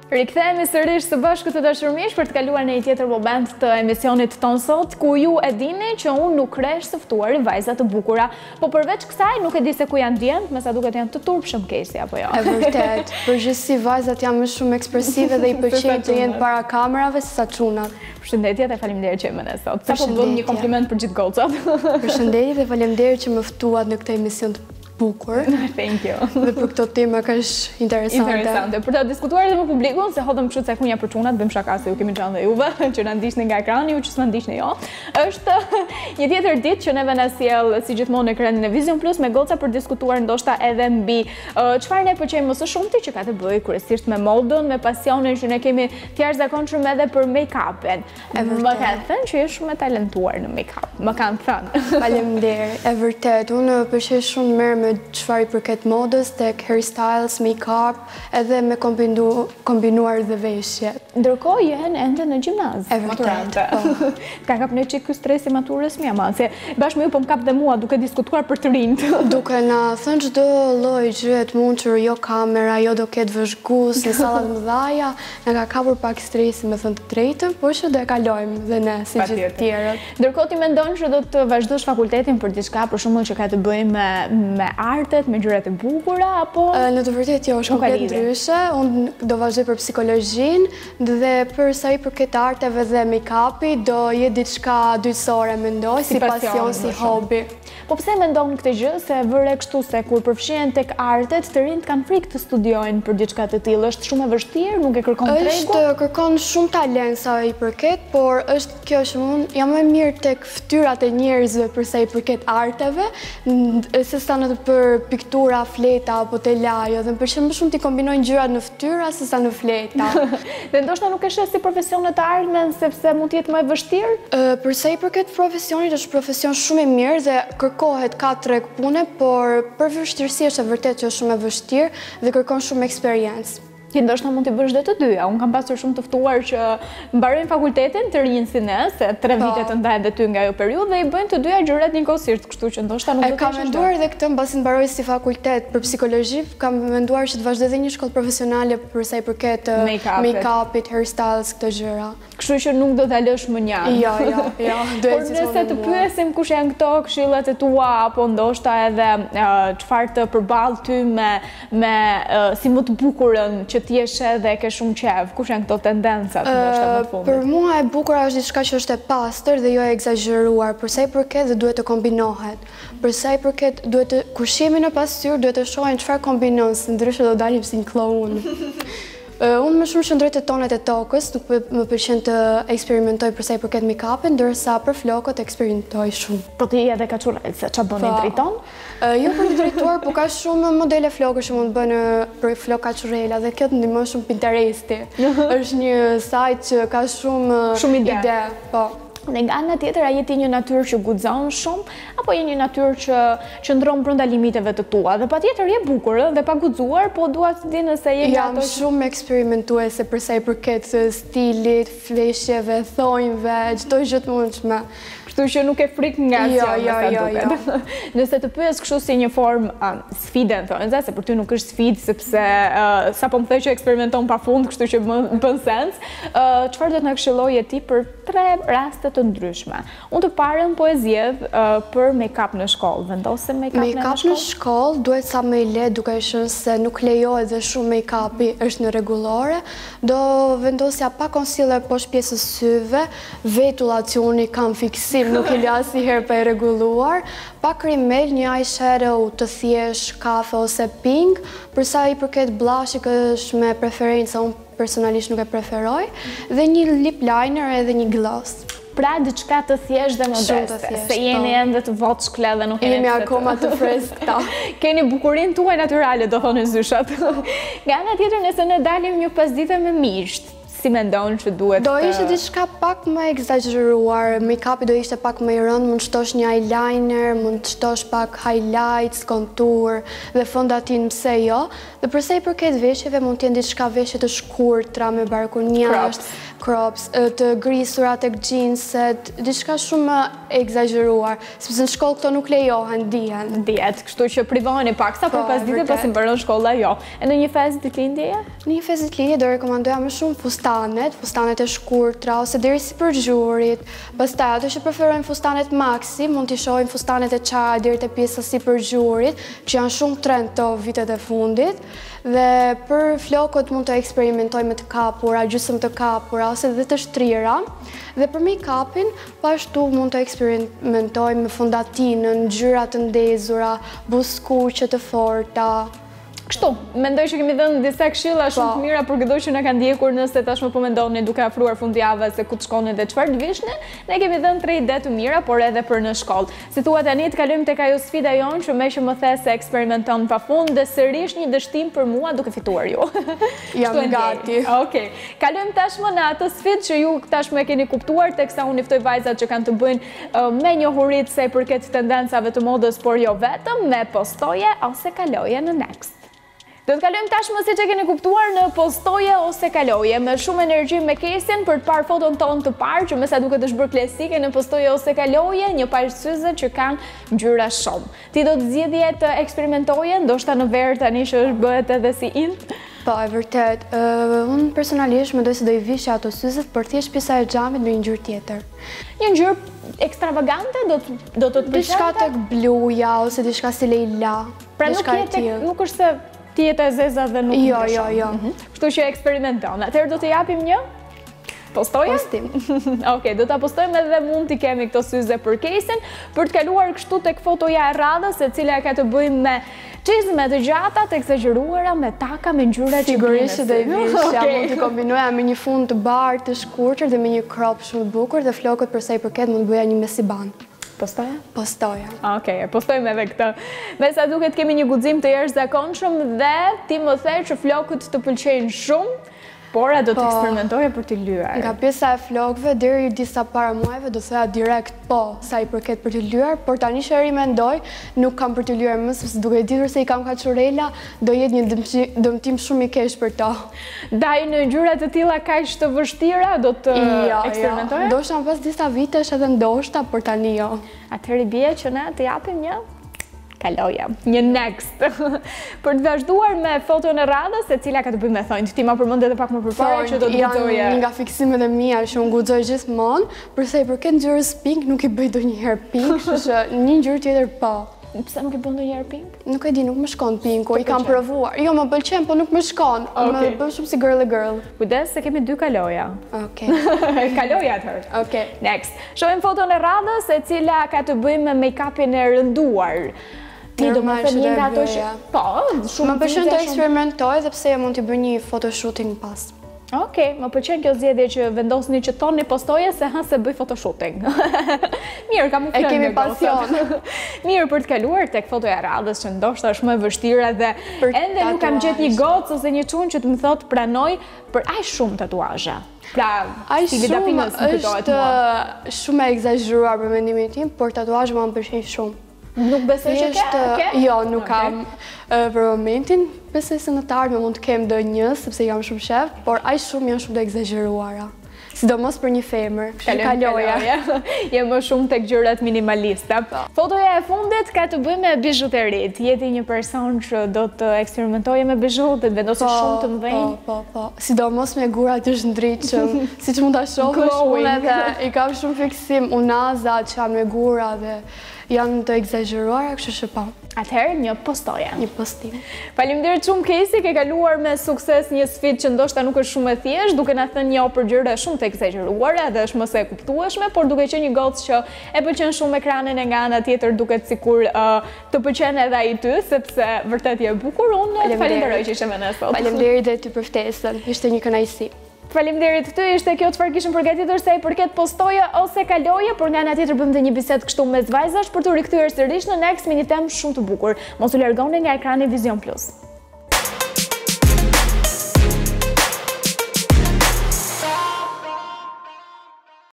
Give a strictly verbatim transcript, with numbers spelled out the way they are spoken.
Rikthehemi sërish së bashku të dashur miq për të kaluar në një tjetër moment të emisionit ton sot, ku ju e dini që unë nuk kresh së ftuar vajza të bukura, po përveç kësaj nuk e di se ku janë djemt, me sa duket janë të turpshëm Kesi apo jo. E vërtet, përgjithësi vajzat janë më shumë ekspresive dhe i pëlqejnë të jenë para kamerave se sa çunat. Përshëndetje dhe faleminderit që më sot. Sapo bëm një kompliment për gjithë gocat. Përshëndetje dhe faleminderit që më ftuat në këtë emision të bukur. Thank you. Dhe për këto tema ka është interesante. Interesante. Për ta diskutuar edhe me publikun, se hodhëm kështu cekunja për çunat, bëjmë shaka se ju kemi qanë dhe juve, që na ndiqni nga ekrani, ju që s'na ndiqni jo. Është një tjetër ditë që neve na sjell si gjithmonë në ekranin e Vizion Plus me goca për diskutuar ndoshta edhe mbi çfarë ne pëlqejmë më së shumti që ka të bëjë kryesisht me modën, me pasionin që ne kemi të jashtëzakonshëm edhe për make-upin. Më kanë thënë që je shumë e talentuar në make-up. Më kanë thënë. Faleminderit. E vërtet, unë pëlqej shumë merr me çfarë i përket modës, tek hairstyles, make-up, edhe me kombinu, kombinuar dhe veshje. Ndërkohë jenë ende në gjimnaz. E vërtet. Po. Ka kap në çik ky stresi maturës mia, ma, se bashkë me ju po më kap dhe mua duke diskutuar për të rinjt. Duke na thënë çdo lloj gjë të mundur, jo kamera, jo do ketë vëzhgues, në sallat më dhaja, na ka kapur pak stresi, me thënë të drejtën, por që do e kalojmë dhe ne si gjithë të tjerët. Ndërkohë ti mendon që do të vazhdosh fakultetin për diçka për shembull që ka të bëjë me me artet, me gjërat e bukura, apo... Në të vërtetë jo, është komplet ndryshe. Unë do vazhdoj për psikologjinë dhe për sa i përket arteve dhe make-upi, do jetë diçka dytësore, mendoj, si pasion, si hobi. Po pse mendon këtë gjë, se vëre kështu se kur përfshihen tek artet, të rinjt kanë frikë të studiojnë për diçka të tillë, është shumë e vështirë, nuk e kërkon tregu? Është kërkon shumë talent sa i përket, por është kjo që unë jam më mirë tek fytyrat e njerëzve për sa i përket arteve, se sa në për piktura, fleta apo telajo, dhe më pëlqen më shumë t'i kombinojnë gjërat në fytyra se sa në fleta. Dhe ndoshta nuk e sheh si profesionet të ardhmen sepse mund të jetë më e vështirë? Për sa i përket profesionit, është profesion shumë i mirë dhe kërkohet ka treg pune, por për vështirësi është e vërtet që është shumë e vështirë dhe kërkon shumë eksperiencë. Ti ndoshta mund t'i bësh dhe të dyja. Unë kam pasur shumë të ftuar që mbarojnë fakultetin të rinj si ne, se tre vite të ndahen dhe ty nga ajo periudhë dhe i bëjnë të dyja gjërat njëkohësisht, kështu që ndoshta nuk do të kesh. E kam menduar edhe këtë mbasi mbaroj si fakultet për psikologji, kam menduar që të vazhdoj edhe një shkollë profesionale për sa i përket make-upit, hairstyles, këto gjëra. Kështu që nuk do ta lësh më njëherë. Jo, jo, jo. Por nëse të pyesim kush janë këto këshillat e tua apo ndoshta edhe çfarë të përball ty me me si më të bukurën që ti jesh edhe ke shumë qejf, kush janë këto tendencat ndoshta më të fundit? Për mua e bukura është diçka që është e pastër dhe jo e egzageruar, për sa i përket dhe duhet të kombinohet. Për sa i përket duhet të kur shihemi në pasqyrë duhet të shohim çfarë kombinon, se ndryshe do dalim si një kloun. Unë më shumë qëndroj te tonet e tokës, nuk më pëlqen të eksperimentoj për sa i përket make-upin, ndërsa për flokët eksperimentoj shumë. Po ti edhe kaçurrelce, ç'a bën i drejton? Jo për të drejtuar, por ka shumë modele flokësh që mund të bënë për flok kaçurrela dhe kjo të ndihmon shumë Pinteresti. Është një sajt që ka shumë shumë ide. Po. Dhe nga ana tjetër, a je ti një natyrë që guxon shumë, apo je një natyrë që qëndron brenda limiteve të tua? Dhe patjetër je bukur dhe pa guxuar, po dua të di nëse je nga ato. Jam shumë eksperimentuese për sa i përket stilit, fleshjeve, thonjve, çdo gjë të mundshme. Kështu që nuk e frik nga asion, jo, jo, jo. Nëse të pyes kështu si një formë sfide, thonë, se për ty nuk është sfidë sepse sapo më the që eksperimenton pafund, kështu që më bën sens. Çfarë do të na këshilloje ti për tre raste të ndryshme? Unë të parën po e zgjedh për make-up në shkollë. Vendose make-up në shkollë? Make-up në shkollë duhet sa më i lehtë, duke qenë se nuk lejohet dhe shumë make-upi është në rregullore. Do vendosja pa concealer poshtë pjesës syve, vetullacioni kam fiksim, nuk i lë asnjëherë pa e rregulluar, pa krimel, një eyeshadow të thjesht kafe ose pink, për sa i përket blushi është me preferencë, unë personalisht nuk e preferoj, dhe një lip liner edhe një gloss. Pra diçka të thjeshtë dhe modeste, se jeni ende të voçkle dhe nuk jemi akoma të freskëta. Keni bukurinë tuaj natyrale, do thonë zyshat. Nga ana tjetër, nëse ne dalim një pasdite me misht, si mendon që duhet Do ishte diçka pak më egzageruar, make-upi do ishte pak më i rëndë, mund të shtosh një eyeliner, mund të shtosh pak highlights, contour dhe fondatin pse jo. Dhe përsa i përket veshjeve, mund të jenë diçka veshje të shkurtra me barkonjasht, crops, të grisura tek jeanset, diçka shumë egzageruar, sepse në shkollë këto nuk lejohen, dihen. Dihet, kështu që privoheni paksa për pas dite pasi mbaron shkolla jo. E në një fest ditëlindjeje? Në një fest ditëlindje do rekomandoja më shumë fustanet, fustanet e shkurtra ose deri sipër gjurit. Pastaj ato që preferojnë fustanet maxi, mund t'i shohin fustanet e çaj deri te pjesa sipër gjurit, që janë shumë trend të vitet e fundit. Dhe për flokët mund të eksperimentoj me të kapura, gjysmë të kapura ose dhe të shtrira. Dhe për make-upin, pashtu mund të eksperimentoj me fondatinën, ngjyra të ndezura, buskuqe të forta. Kështu, mendoj që kemi dhënë disa këshilla shumë të mira për çdo që na kanë ndjekur nëse tashmë po mendoni duke afruar fundjavës se ku të shkoni dhe çfarë të vishni, ne kemi dhënë tre ide të mira, por edhe për në shkollë. Si thua tani, të kalojmë tek ajo sfida jon që më që më the se eksperimenton pafund dhe sërish një dështim për mua duke fituar ju. Jam gati. Okej. Kalojmë tashmë në atë sfidë që ju tashmë e keni kuptuar, teksa unë ftoj vajzat që kanë të bëjnë me njohurit sa i përket tendencave të modës, por jo vetëm, me postoje ose kaloje në Next. Do të kalojmë tashmë siç e keni kuptuar në postoje ose kaloje, me shumë energji me kesin për të parë foton tonë të parë, që me sa duket është bërë klasike në postoje ose kaloje, një parë syze që kanë ngjyra shumë. Ti do të zgjedhje të eksperimentoje, ndoshta në verë tani që është bëhet edhe si in? Po, e vërtet. Unë personalisht mendoj se do i vishja ato syzet, por thjesht pjesa e xhamit në një ngjyrë tjetër. Një ngjyrë ekstravagante do të do të pëlqente? Diçka tek bluja ose diçka si Leila. Pra nuk jetë nuk është se ti jetë e zeza dhe nuk Jo, jo, jo. Kështu që eksperimenton. Atëherë do të japim një postoje? Postim. Okej, do ta postojmë edhe mund t'i kemi këto syze për kesin, për të kaluar kështu tek fotoja e radhës, e cila ka të bëjë me çizme të gjata, të egzageruara, me taka, me ngjyra që sigurisht do i vishja, mund të kombinoja me një fund të bardhë, të shkurtër dhe me një crop shumë të bukur dhe flokët për sa i përket mund të bëja një mesiban. Postoja? Postoja. Okej, postojmë edhe këtë. Me sa duket kemi një guxim të jashtëzakonshëm dhe ti më the që flokët të pëlqejnë shumë, por a do të eksperimentoje për t'i lyer? Nga pjesa e flokëve deri disa para muajve do thoya direkt po, sa i përket për t'i lyer, por tani që e rimendoj, nuk kam për t'i lyer më, sepse duke ditur se i kam kaçurela, do jetë një dëmtim shumë i keq për to. Daj në ngjyra të tilla kaq të vështira do të eksperimentoje? Jo, ndoshta pas disa vitesh edhe ndoshta, por tani jo. Atëherë bie që ne të japim një kaloja, një Next. Për të vazhduar me foton e radhës, e cila ka të bëjë me thonjt. Ti ma përmend edhe pak më përpara që do të guxoje. Janë një nga fiksimet e mia që unë guxoj gjithmonë, përsa i përket ngjyrës pink, nuk i bëj ndonjëherë pink, kështu që një ngjyrë tjetër po. Pse nuk i bën ndonjëherë pink? Nuk e di, nuk më shkon pinku, i kam provuar. Jo, më pëlqen, po nuk më shkon. Më bën shumë si girl e girl. Kujdes se kemi dy kaloja. Okej. Kaloja atëherë. Okej. Next. Shohim foton e radhës, e cila ka të bëjë me make-upin e rënduar. Ti do më thënë një nga ato që... Po, shumë më pëlqen të eksperimentoj dhe pse mund t'i bëj një photoshooting pas. Okej, më pëlqen kjo zgjedhje që vendosni që toni postoje se ha se bëj photoshooting. Mirë, kam u E kemi pasion. Mirë për të kaluar tek fotoja e radhës që ndoshta është më e vështirë dhe ende nuk kam gjetë një gocë ose një çun që të më thotë pranoj për aq shumë tatuazhe. Pra, aq shumë është shumë e egzageruar për mendimin tim, por tatuazhi më pëlqejnë shumë. Nuk besoj që ke? Jo, nuk kam për momentin. Besoj se në të ardhmen mund të kem ndonjë, sepse jam shumë shef, por aq shumë janë shumë të egzageruara. Sidomos për një femër. Kaloja. Je më shumë tek gjërat minimaliste. Fotoja e fundit ka të bëjë me bijuterit. Jeti një person që do të eksperimentojë me bijut dhe të vendosë shumë të mëdhenj. Po, po, po. Sidomos me gura të shndritshëm, siç mund ta shohësh unë edhe i kam shumë fiksim unazat që janë me gura dhe janë të egzageruara, kështu që po. Atëherë një postoje. Një postim. Faleminderit shumë Kesi, ke kaluar me sukses një sfidë që ndoshta nuk është shumë e thjeshtë, duke na thënë jo për gjëra shumë të egzageruara dhe është më së e kuptueshme, por duke qenë një gocë që e pëlqen shumë ekranin e nga ana tjetër duket sikur uh, të pëlqen edhe ai ty, sepse vërtet je bukur. Unë falenderoj që ishe me ne sot. Faleminderit dhe ty për ftesën. Ishte një kënaqësi. Faleminderit ty, ishte kjo çfarë kishim përgatitur sa i përket postoje ose kaloje, por nga ana tjetër bëjmë një bisedë kështu mes vajzash për të rikthyer sërish në Next me një temë shumë të bukur. Mos u largoni nga ekrani Vizion Plus.